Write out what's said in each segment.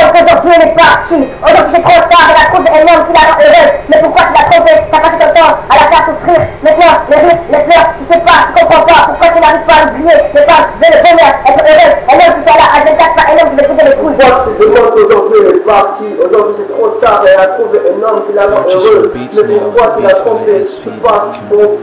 Aujourd'hui elle est partie. Aujourd'hui c'est trop tard. Elle a trouvé un homme qui la rend heureuse. Mais pourquoi tu l'as trompé? T'as passé ton temps à la faire souffrir. Maintenant les rires, les pleurs, tu sais pas, tu comprends pas. Pourquoi tu n'arrives pas à l'oublier? Les femmes veulent le bonheur, être heureuse. Un homme qui soit là à 24, pas un homme qui veut couper les couilles. Pourquoi tu te demandes qu'aujourd'hui elle est partie? Aujourd'hui c'est trop tard. Elle a trouvé un homme qui la rend heureuse. Mais pourquoi tu l'as trompé? Tu passes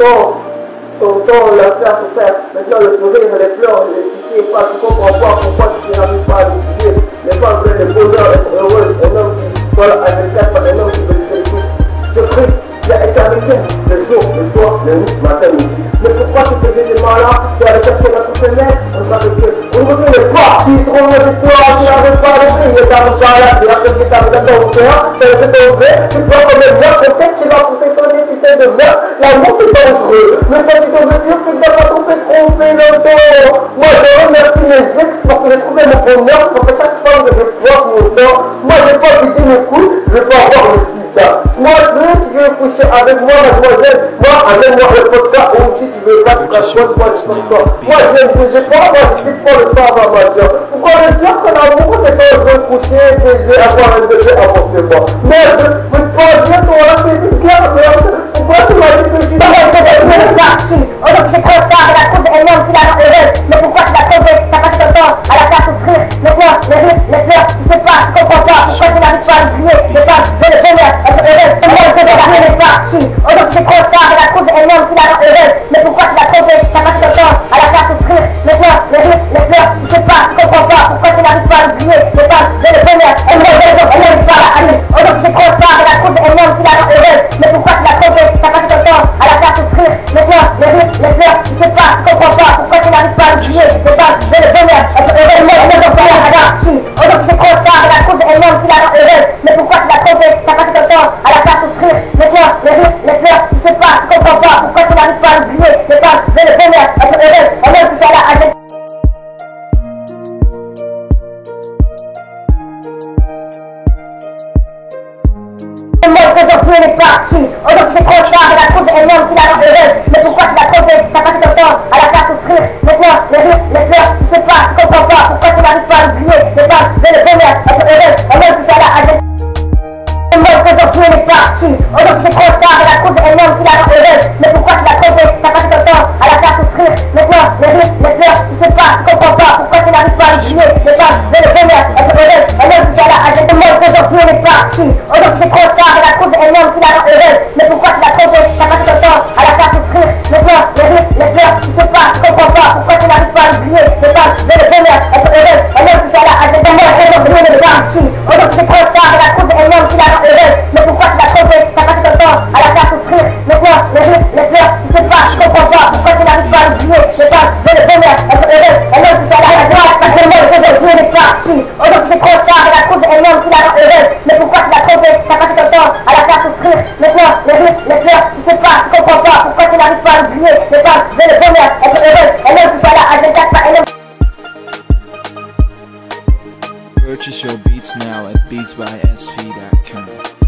ton temps la faire pour faire. Maintenant le sourire, les pleurs, les pitiés, pas, tu comprends pas pourquoi tu n'arrives pas à l'oublier. Les femmes veulent le bonheur, être heureuses. Un homme qui soit là à 24, pas un homme qui veut couper les couilles. Ce prix, tu as été avec elle le jour, le soir, le nuit, matin, midi. Mais pourquoi tu faisais des malins? Tu allais chercher la coupe de mer? Aujourd'hui, il est parti, trop loin de toi, tu n'arrives pas à l'oublier. Il est arrivé par là, il a fait qu'il t'arrive dans ton cœur, tu as jeté au blé, tu prends comme une meurtre, peut-être tu vas pousser ton épité de meurtre. L'amour, c'est dangereux. Mais quand tu te veux dire, tu ne dois pas tromper longtemps. Moi, je remercie mes ex parce que j'ai trouvé mon bonheur, parce que chaque fois que je passe mon temps, moi, je n'ai pas quitté mes couilles, je peux avoir le sida. Moi, si tu veux coucher avec moi, mademoiselle, moi, amène-moi le podcast, ou si tu veux pas, tu racontes moi du podcast. Moi, je ne bougeais pas, moi, je ne suis pas le savoir, ma soeur. Pourquoi le dire que l'amour, c'est quand je veux coucher, baiser, avoir un bébé, avorter moi. Merde, mais pas dire qu'on a fait une guerre, merde. Pourquoi tu m'as dit que je suis là? Aujourd'hui elle est partie. Aujourd'hui c'est trop tard. Elle a trouvé un homme qui la rend heureuse. Mais pourquoi tu l'as trompé? T'as passé ton temps à la faire souffrir. Maintenant les rires, les pleurs, tu sais pas, tu comprends pas. Pourquoi tu n'arrives pas à l'oublier? Les femmes veulent le bonheur, être heureuse. Aujourd'hui elle est partie. Aujourd'hui c'est trop tard. Elle a trouvé un homme qui la rend heureuse. Mais pourquoi tu l'as trompé? T'as passé ton temps à la faire souffrir. Maintenant les rires, les pleurs, tu sais pas, tu comprends pas. Pourquoi tu n'arrives pas à l'oublier? Les femmes veulent le bonheur, être heureuse. Aujourd'hui c'est trop tard. Elle a trouvé un homme qui la rend heureuse. Mais pourquoi tu l'as trompé? T'as passé ton temps à la faire souffrir. Maintenant les rires, les pleurs, tu sais pas, tu comprends pas. Pourquoi tu n'arrives pas à l'oublier? Les femmes veulent le bonheur, être heureuse. Aujourd'hui c'est trop tard. Elle a trouvé un homme qui la rend heureuse. Mais pourquoi tu l'as trompé? T'as passé ton temps à la faire souffrir. Maintenant les rires, les pleurs, tu sais pas, tu comprends pas. Pourquoi tu n'arrives pas à l'oublier? Les femmes veulent le bonheur, être heureuse. Un homme qui soit là à Aujourd'hui elle est partie. Aujourd'hui c'est trop tard. Elle a trouvé un homme qui la rend heureuse. Mais pourquoi tu l'as trompé? T'as passé ton temps à la faire souffrir. Maintenant les rires, les pleurs, tu sais pas, tu comprends pas. Pourquoi tu n'arrives pas à l'oublier? Les femmes veulent le bonheur, être heureuse. Un homme qui soit là à Aujourd'hui elle est partie. Aujourd'hui c'est trop tard. Elle a trouvé un homme qui la rend heureuse. Mais pourquoi tu l'as trompé? T'as passé ton temps à la faire souffrir. Maintenant les rires, les pleurs, tu sais pas, tu comprends pas. Pourquoi tu n'arrives pas à l'oublier? Les femmes veulent le bonheur, être heureuse. Un homme qui soit là à Aujourd'hui elle est partie. Aujourd'hui c'est trop tard. Elle a trouvé un homme qui la rend heureuse. Mais pourquoi tu l'as trompé? T'as passé ton temps à la faire souffrir. Maintenant les rires, les pleurs, tu sais pas, tu comprends pas. Pourquoi tu n'arrives pas à l'oublier? Les femmes veulent le bonheur, être heureuse. Un homme qui soit là à Aujourd'hui elle est partie. Aujourd'hui c'est trop tard. Elle a trouvé un homme qui la rend heureuse. Mais pourquoi tu l'as trompé? T'as passé ton temps à la faire souffrir. Maintenant les rires, les pleurs, tu sais pas, tu comprends pas. Pourquoi tu n'arrives pas à l'oublier? Les femmes veulent le bonheur, être heureuse. Un homme qui soit là à Aujourd'hui elle est partie. Aujourd'hui c'est trop tard. Elle a trouvé un homme qui la rend heureuse. Mais pourquoi tu l'as trompé? T'as passé ton temps à la faire souffrir. Maintenant les rires, les pleurs, tu sais pas, tu comprends pas. Pourquoi tu n'arrives pas à l'oublier? Les femmes veulent le bonheur, être heureuse. Un homme qui soit là à 24, pas un homme. Purchase your beats now at beatsbysv.com.